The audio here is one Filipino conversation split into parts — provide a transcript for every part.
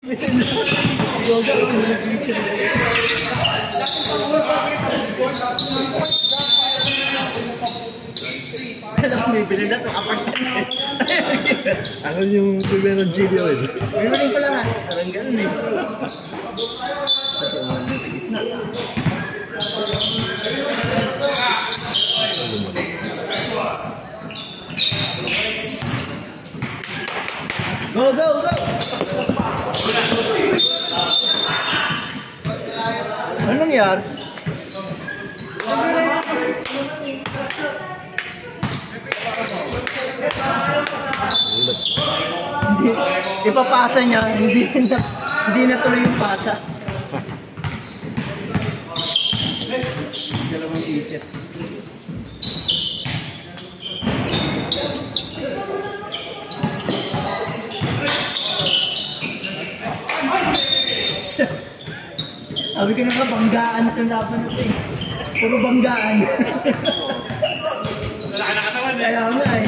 Bibili na ito, apartment. Ako yung primero GDO eh. Bibili ko lang ha. Parang ganun eh. Go, go, go! Ano nangyari? Hindi, ipapasa niya, hindi na tuloy yung pasa. Dalawang isip. Sabi ko na banggaan itong laban natin. Puro banggaan. Wala ka nakatawan eh. Kaya nga eh.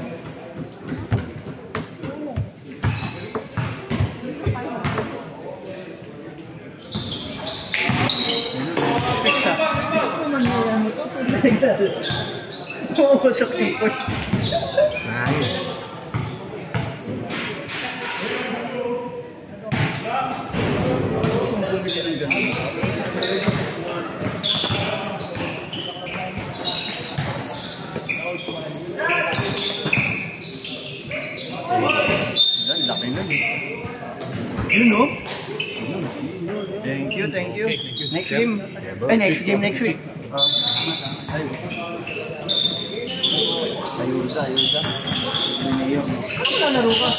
Peksa. Ano naman nila mo ito? Saan nagdala? Oo, sa people. Ayos. Laki nun eh. Yun no? Thank you, thank you. Next game. Ay, next game next week. Ayusa, ayusa. Ano na laro ka?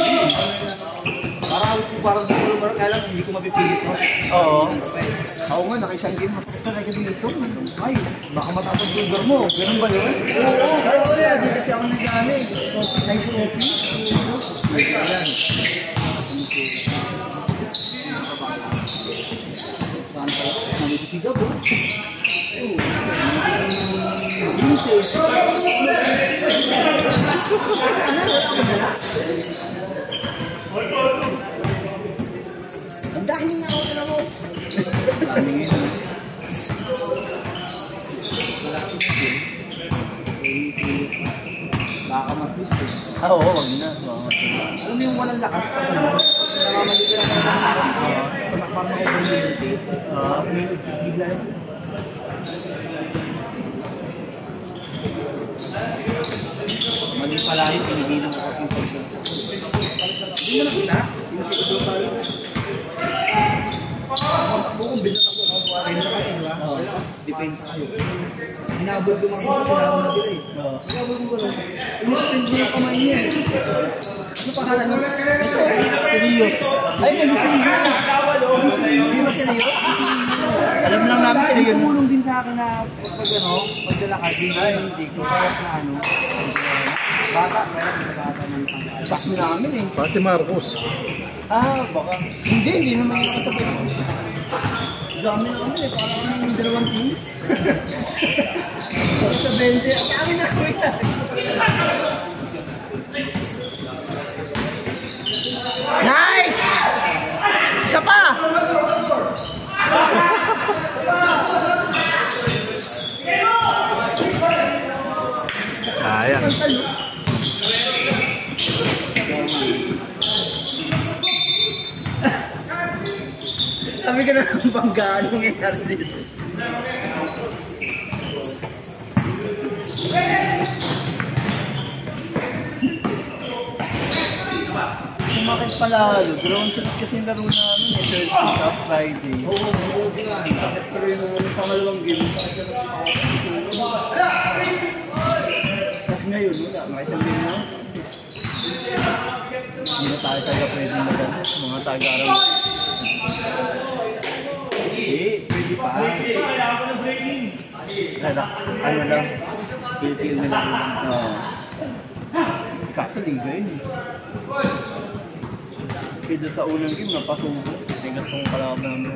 Parang kailan hindi ko mapipilit mo. Oo. Ako nga, nakaisang game. Mas talaga dito. Ay, baka mataas ang sugar mo. Ganun ba yun? Oo, oo. Di kasi ako nag-ano eh. Nice coffee. Ayan. Nanitigaw ba? Ang dahil nga ako na mo. Baka mag-twist eh. Oo, wag na. Alam mo yung walang lakas pa ba? Namamali ko lang ng harap ko. Tumakbang mo yung community. Bigla yun. Mali pala yun, pinigilan ko kasi yung pagkakas. Hindi mo nakita? Pinasikot doon tayo. Bukong bilang ako. Depensa kayo, di ba? Depensa kayo. Hinabot ko mga sinabot na sila eh. Hinabot ko lang. Inisipin ko yung kamay niya eh. Ano pangalan mo? Seryo. Ay, nag-seryo. Hindi mo seryo? Alam lang namin seryo. Tumulong din sa akin na paglalakad din na hindi ko kaya na ano. Bata, meron sa bata ng pangkakas. Bak namin eh. Pa si Marcos. Baka. Hindi naman yung kasabay. Dami na kami eh, parang kami yung dalawang teams. Sa 20, kami na kuya. Nice! Isa pa! Ayan. Sabi ka na ng banggaan mong nangyari dito. Sumakit palalo. Dalawang shots kasi yung laro namin eh. Thursday sa Friday. Oo, sakit pa rin yung pangalawang game. Kasi ngayon, wala. Mga isang game na. Hindi na tayo talaga pwede magalit. Mga taga-araw. Pwede pa. Relax. Ano lang. Feel na lang. Kaso liga yun eh. Kasi sa unang game, napasubo. Tigas kong kalaban namin.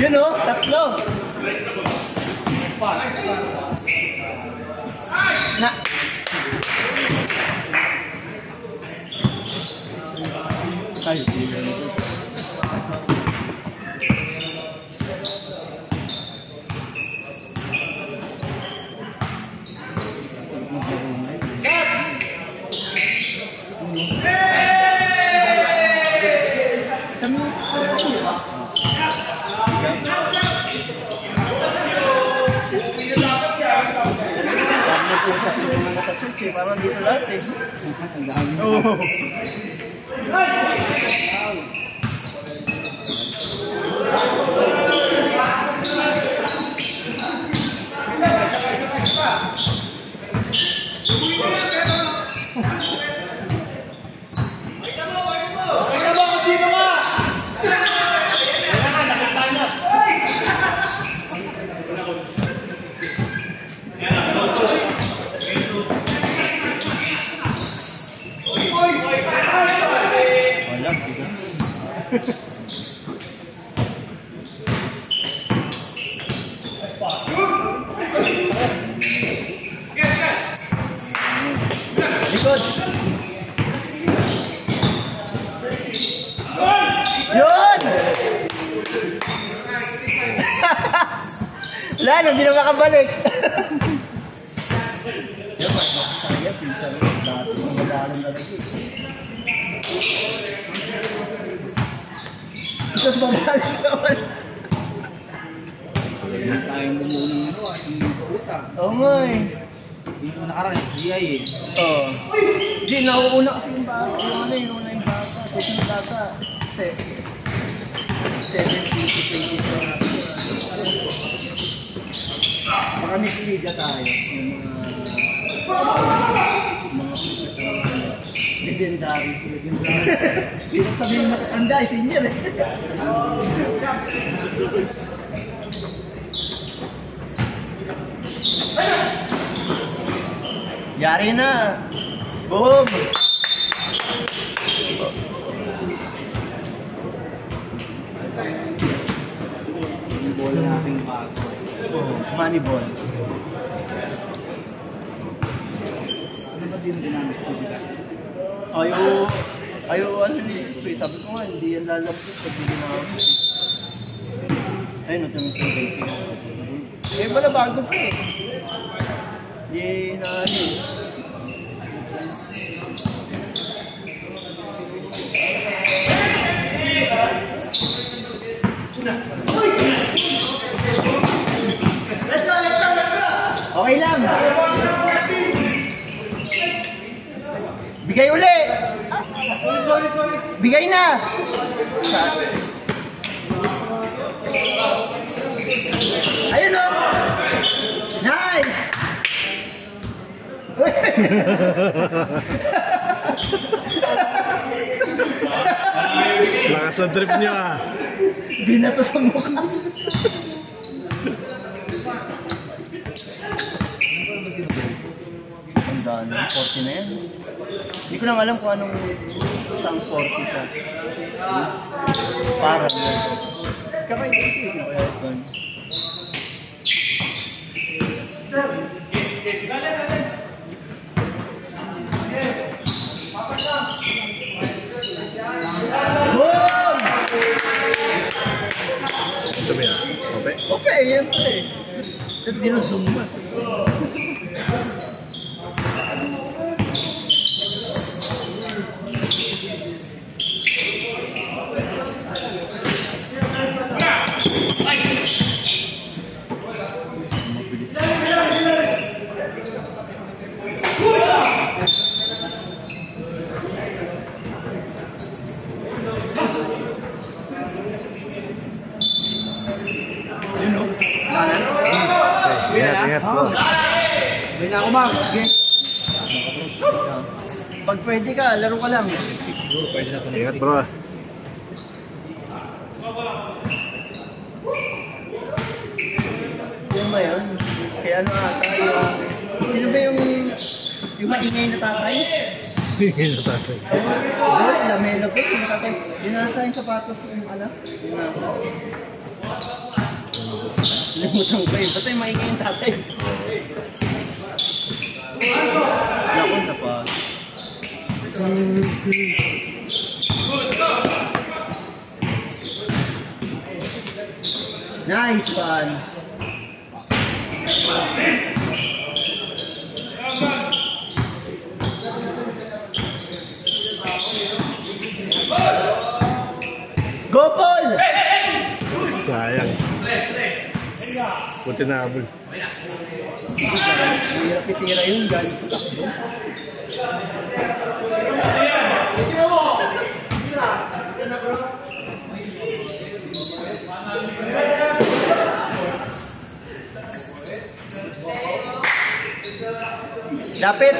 Yun o, tatlo. Na. Ay, parang dito lahat eh. Oh. Likod. Yun! Wala na, hindi na makabalik. Isang pamalik naman. Tayong bumunin mo, si Puta. Oo nga eh. Yung nakaraan, GI eh. Oo. Hindi, nauuna kasi yung bata. Yung ano yung una yung bata. Susunod bata. 7-20-20. Baka may siliga tayo. Yung mga legendary. Hindi ko sabihin matatanda, senior eh. Yari na! Boom! yung bola nating bago. Money ball. Ano ba din dinamit ko dito? Ayaw ano ni Pre, sabi ko nga, hindi yan lalapit pag hindi nakapit. Ayun, natamit yung baking. Eh, wala bago pa eh. Hindi na ano eh. Okay lang. Bigay uli. Sorry. Bigay na. Ayun o. Nice. Lakas ang trip niya ah. Binato sa mukha. Tandaan na, 40 na yan. Hindi ko lang alam kung anong isang 40 ka. Parang yan. Kakain na kaya ito. Boom! Sabi na, okay? Okay, yan pa eh. That's zero-zoom ba? Ingat bro. Gawin na ako, ma'am. Okay. Pag pwede ka, laro ka lang. Siguro pwede na ito. Ingat bro. Yan ba yun? Kaya ano ata yung... Sino ba yung maingay na tatay? Tingin na tayo. Oo, lamelo ko. Yung tatay. Yung nata yung sapatos yung anak. Yung nata. Limutan ko eh. Basta yung maingay yung tatay. Naku, napas. Nice one. Go, Paul! Sayang. Buti na abol. Mahirap itira yun, galing sa takbo. Lapit!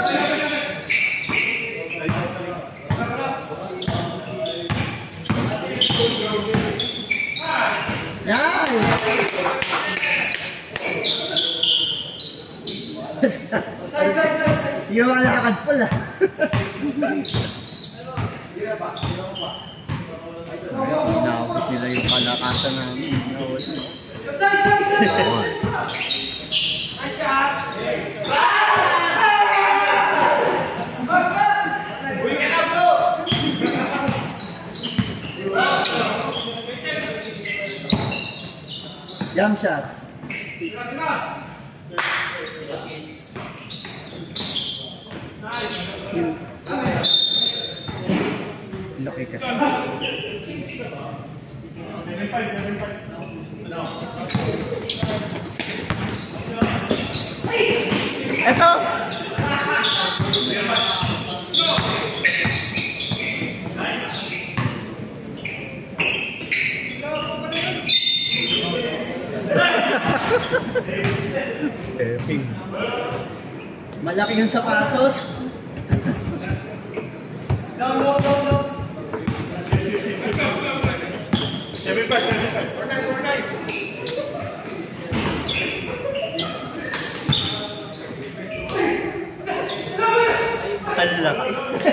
Yan! Yung malakad pala. Inaabot nila yung kalakasan namin. Jump shot. Laki kasi. Eto! Stepping. Malaki yung sapatos. Ang laki.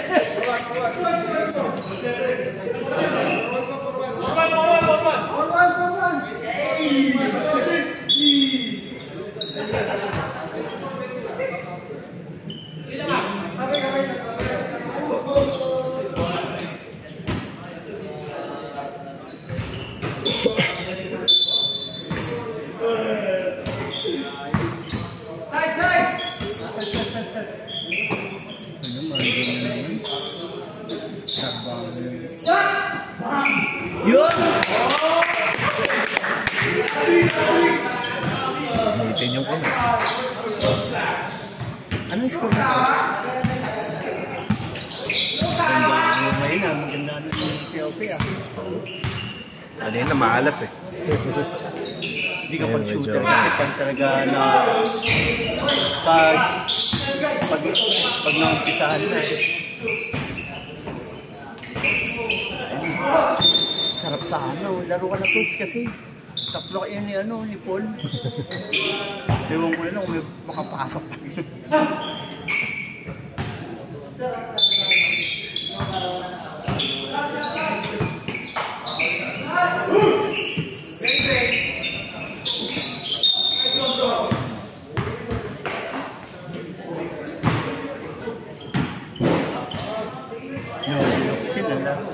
Yun! Gamitin yung kami. Anong score na ito? Maganda ang ngayon ah. Maganda na yung PLP ah. Kanina maalat eh. Hindi ka pag shooter medyo- kasi pag talaga na pag naumpisahan na eh. Sarap sa ano, laro ka na tools kasi tatlo kayo ni Paul. Ewan ko na lang kung may makapasok pa. Sila laro.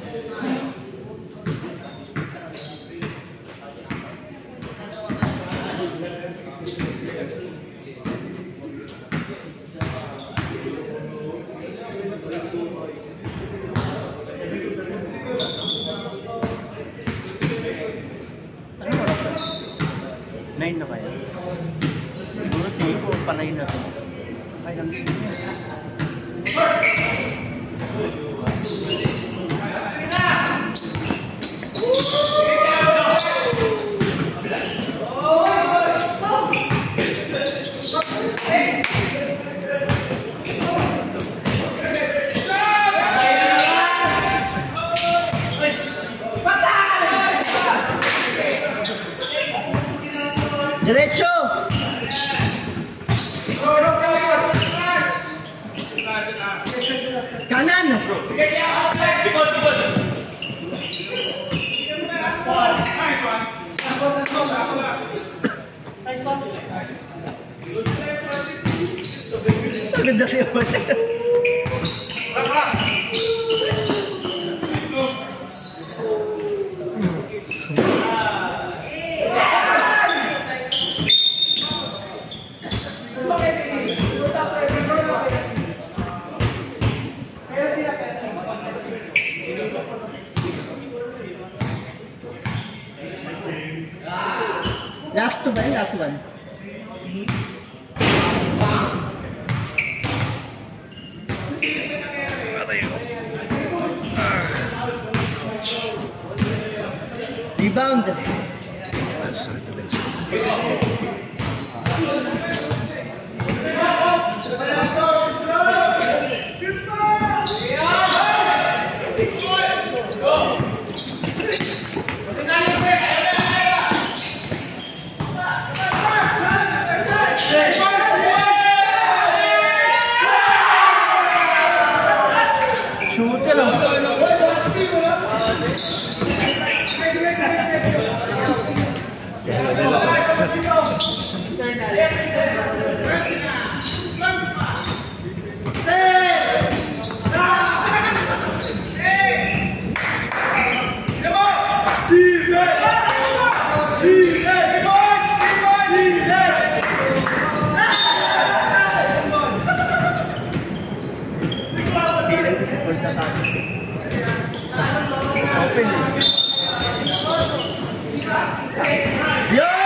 Ano oras na? 9 na kaya? Siguro tingin ko panay na to. Ay, ang game niya. Derecho! Kanan! Ganda siya mo. Last two ba yun? Last one? Rebound. Shoot lang. Open. Yo!